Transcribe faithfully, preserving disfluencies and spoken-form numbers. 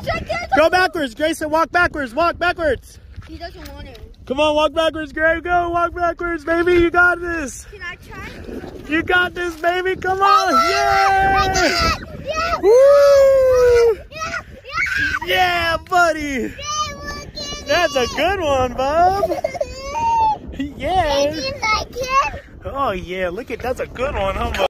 Go backwards, Grayson. Walk backwards. Walk backwards. He doesn't want to. Come on, walk backwards, Gray. Go, walk backwards, baby. You got this. Can I try? You got this, baby. Come on. Yeah. Yeah. Woo. Yeah. Yeah, buddy. That's a good one, Bob. Yeah. Did you like it? Oh, yeah. Look at that's a good one, huh, Bob?